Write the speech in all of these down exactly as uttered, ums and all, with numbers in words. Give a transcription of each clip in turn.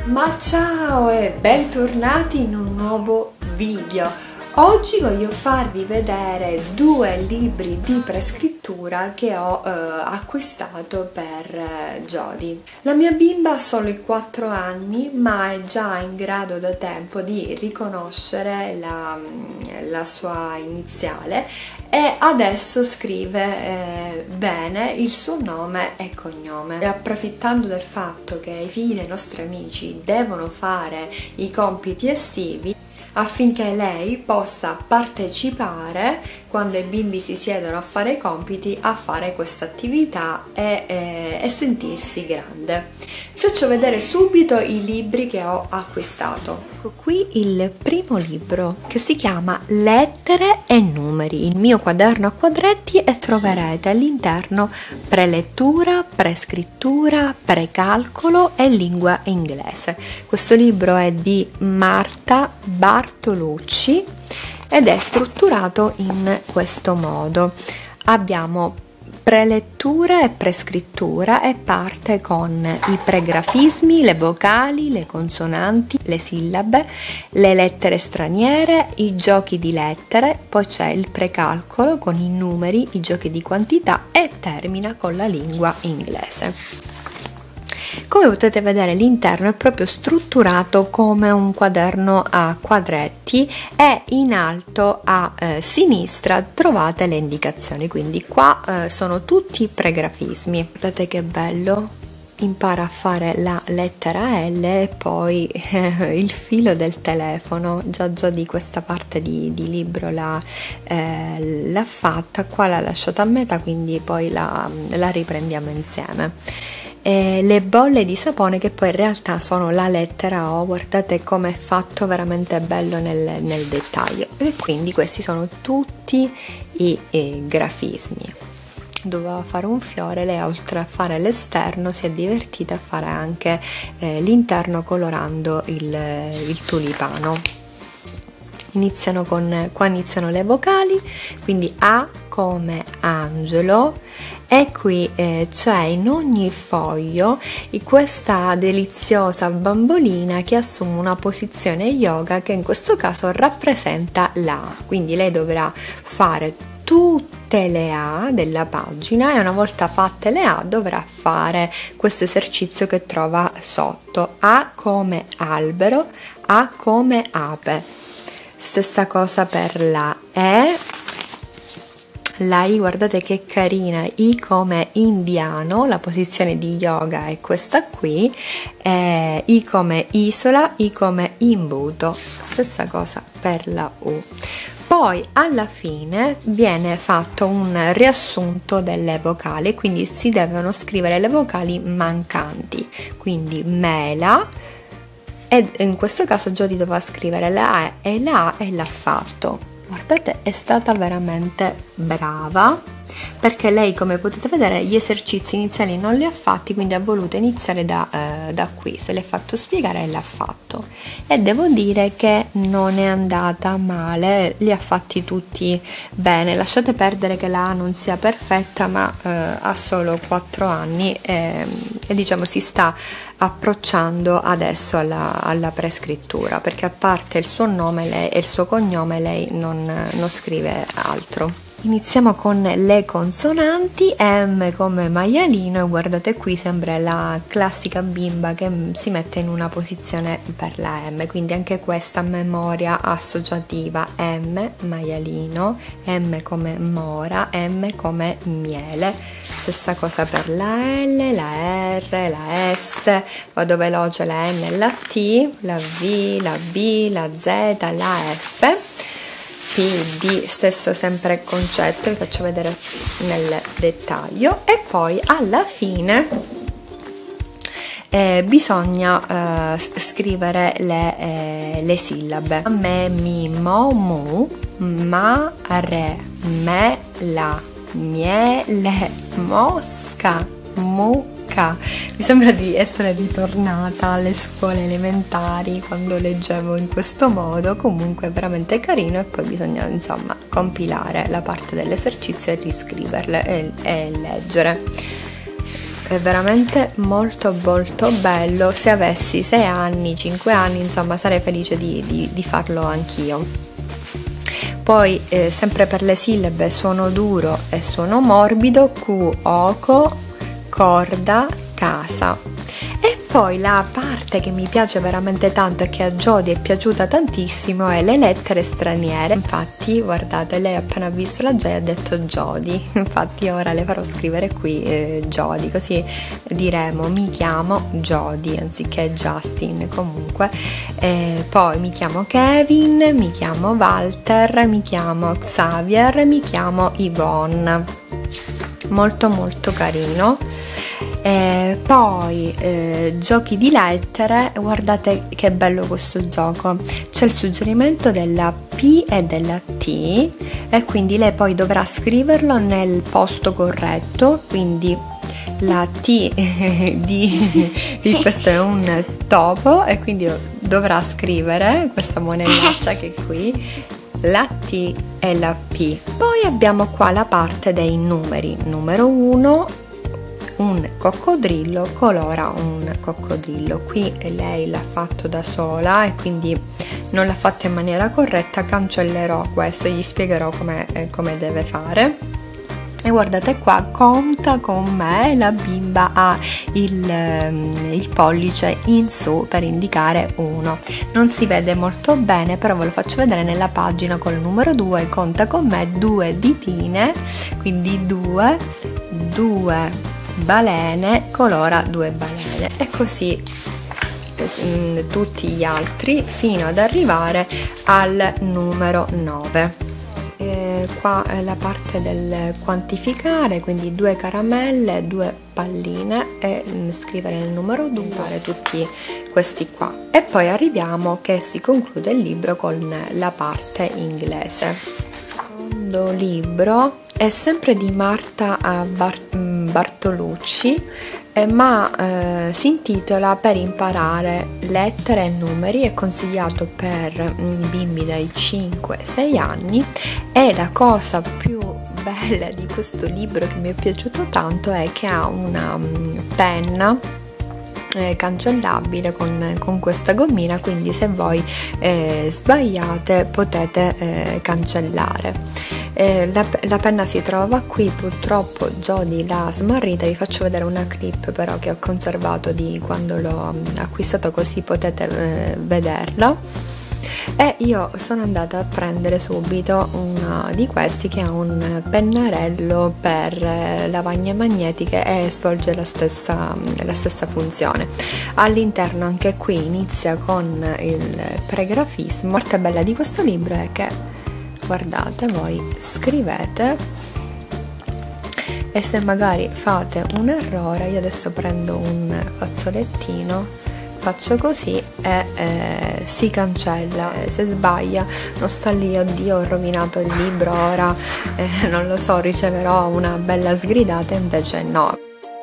Ma ciao e bentornati in un nuovo video. Oggi voglio farvi vedere due libri di prescrittura che ho eh, acquistato per eh, Jody. La mia bimba ha solo i quattro anni, ma è già in grado da tempo di riconoscere la, la sua iniziale e adesso scrive eh, bene il suo nome e cognome. E approfittando del fatto che i figli dei nostri amici devono fare i compiti estivi, affinché lei possa partecipare quando i bimbi si siedono a fare i compiti a fare questa attività e, e, e sentirsi grande. Vi faccio vedere subito i libri che ho acquistato. Ecco qui il primo libro, che si chiama Lettere e numeri, il mio quaderno a quadretti, e troverete all'interno prelettura, prescrittura, precalcolo e lingua inglese. Questo libro è di Marta Bartolucci ed è strutturato in questo modo. Abbiamo prelettura e prescrittura e parte con i pregrafismi, le vocali, le consonanti, le sillabe, le lettere straniere, i giochi di lettere, poi c'è il precalcolo con i numeri, i giochi di quantità e termina con la lingua inglese. Come potete vedere, l'interno è proprio strutturato come un quaderno a quadretti e in alto a eh, sinistra trovate le indicazioni, quindi qua eh, sono tutti pregrafismi. Guardate che bello, impara a fare la lettera L e poi eh, il filo del telefono. Già già di questa parte di, di libro l'ha eh, fatta, qua l'ha lasciata a metà, quindi poi la, la riprendiamo insieme. E le bolle di sapone, che poi in realtà sono la lettera O, guardate come è fatto veramente bello nel, nel dettaglio. E quindi questi sono tutti i, i grafismi. Doveva fare un fiore, lei oltre a fare l'esterno si è divertita a fare anche eh, l'interno colorando il, il tulipano. Iniziano con, qua iniziano le vocali, quindi A come Angelo, e qui eh, c'è in ogni foglio questa deliziosa bambolina che assume una posizione yoga che in questo caso rappresenta la A, quindi lei dovrà fare tutte le A della pagina e una volta fatte le A dovrà fare questo esercizio che trova sotto. A come albero, A come ape. Stessa cosa per la E, la I, guardate che carina, I come indiano, la posizione di yoga è questa qui, eh, I come isola, I come imbuto, stessa cosa per la U. Poi alla fine viene fatto un riassunto delle vocali, quindi si devono scrivere le vocali mancanti, quindi mela, e in questo caso Jody doveva scrivere la E e la A e l'ha fatto. Guardate, è stata veramente brava, perché lei, come potete vedere, gli esercizi iniziali non li ha fatti, quindi ha voluto iniziare da, eh, da qui, se l'è fatto spiegare e l'ha fatto. E devo dire che non è andata male, li ha fatti tutti bene. Lasciate perdere che la A non sia perfetta, ma eh, ha solo quattro anni e, e diciamo si sta approcciando adesso alla, alla prescrittura, perché a parte il suo nome lei, e il suo cognome lei non, non scrive altro. Iniziamo con le consonanti. M come maialino, e guardate qui sembra la classica bimba che si mette in una posizione per la M, quindi anche questa memoria associativa. M maialino, M come mora, M come miele. Stessa cosa per la L, la R, la S, vado veloce, la N e la T, la V, la B, la Z, la F. P, D, stesso sempre concetto, vi faccio vedere nel dettaglio. E poi alla fine eh, bisogna eh, scrivere le, eh, le sillabe. Me, mi, mo, mu, ma, re, me, la, miele, mosca, mucca. Mi sembra di essere ritornata alle scuole elementari quando leggevo in questo modo. Comunque è veramente carino, e poi bisogna insomma compilare la parte dell'esercizio e riscriverle e, e leggere. è veramente molto molto bello. Se avessi sei anni, cinque anni, insomma, sarei felice di, di, di farlo anch'io. Poi eh, sempre per le sillabe, suono duro e suono morbido, Q, oco, corda, casa. E poi la parte che mi piace veramente tanto e che a Jody è piaciuta tantissimo è le lettere straniere. Infatti guardate, lei appena visto la J ha detto Jody, infatti ora le farò scrivere qui eh, Jody, così diremo mi chiamo Jody anziché Justin. Comunque eh, poi mi chiamo Kevin, mi chiamo Walter, mi chiamo Xavier, mi chiamo Yvonne. Molto molto carino. E poi eh, giochi di lettere, guardate che bello questo gioco, c'è il suggerimento della P e della T e quindi lei poi dovrà scriverlo nel posto corretto, quindi la T di, di questo è un topo e quindi dovrà scrivere questa monellaccia che è qui, la T e la P. Poi abbiamo qua la parte dei numeri, numero uno, un coccodrillo colora un coccodrillo. Qui lei l'ha fatto da sola e quindi non l'ha fatto in maniera corretta, cancellerò questo, gli spiegherò come, eh, come deve fare. E guardate qua, conta con me, la bimba ha il, il pollice in su per indicare uno. Non si vede molto bene, però ve lo faccio vedere nella pagina col numero due, conta con me, due ditine, quindi due, due balene, colora due balene e così eh, tutti gli altri fino ad arrivare al numero nove. E qua è la parte del quantificare, quindi due caramelle, due palline e scrivere il numero due, fare tutti questi qua e poi arriviamo che si conclude il libro con la parte inglese. Il secondo libro è sempre di Marta Bart Bartolucci, eh, ma eh, si intitola Per imparare lettere e numeri, è consigliato per bimbi dai cinque ai sei anni e la cosa più bella di questo libro che mi è piaciuto tanto è che ha una um, penna eh, cancellabile con, con questa gommina, quindi se voi eh, sbagliate potete eh, cancellare. Eh, la, la penna si trova qui, purtroppo Jody l'ha smarrita, vi faccio vedere una clip però che ho conservato di quando l'ho acquistato così potete eh, vederla. E io sono andata a prendere subito uno di questi che ha un pennarello per eh, lavagne magnetiche e svolge la stessa, la stessa funzione. All'interno anche qui inizia con il pregrafismo. La parte bella di questo libro è che guardate, voi scrivete e se magari fate un errore, io adesso prendo un fazzolettino, faccio così e eh, si cancella. Eh, se sbaglia non sta lì, oddio ho rovinato il libro, ora eh, non lo so, riceverò una bella sgridata, invece no.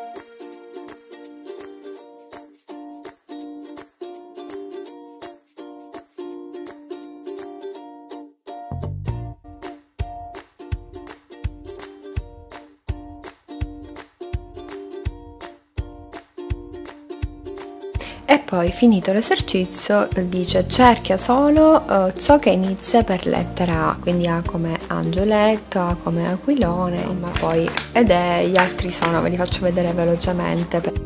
E poi finito l'esercizio dice cerchia solo uh, ciò che inizia per lettera A, quindi A come angioletto, A come aquilone, ma poi ed è, gli altri sono, ve li faccio vedere velocemente.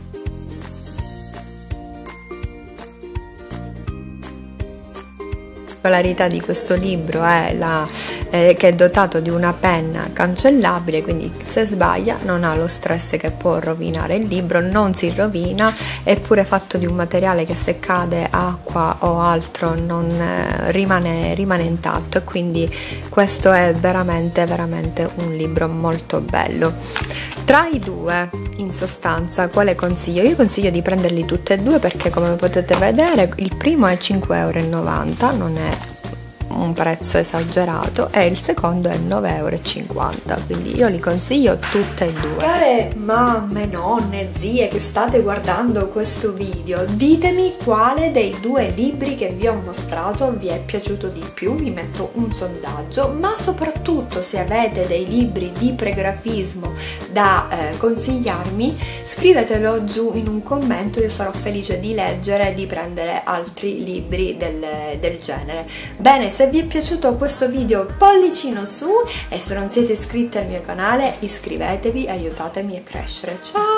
La particolarità di questo libro è la, eh, che è dotato di una penna cancellabile, quindi se sbaglia non ha lo stress che può rovinare il libro, non si rovina, è pure fatto di un materiale che se cade acqua o altro non eh, rimane, rimane intatto, e quindi questo è veramente veramente un libro molto bello. Tra i due, in sostanza, quale consiglio? Io consiglio di prenderli tutti e due perché, come potete vedere, il primo è cinque e novanta euro, non è un prezzo esagerato, e il secondo è nove euro e cinquanta, quindi io li consiglio tutte e due. Care mamme, nonne, zie che state guardando questo video, ditemi quale dei due libri che vi ho mostrato vi è piaciuto di più, vi metto un sondaggio, ma soprattutto se avete dei libri di pregrafismo da eh, consigliarmi, scrivetelo giù in un commento, io sarò felice di leggere e di prendere altri libri del, del genere. Bene, se vi è piaciuto questo video pollicino su, e se non siete iscritti al mio canale iscrivetevi, aiutatemi a crescere. Ciao!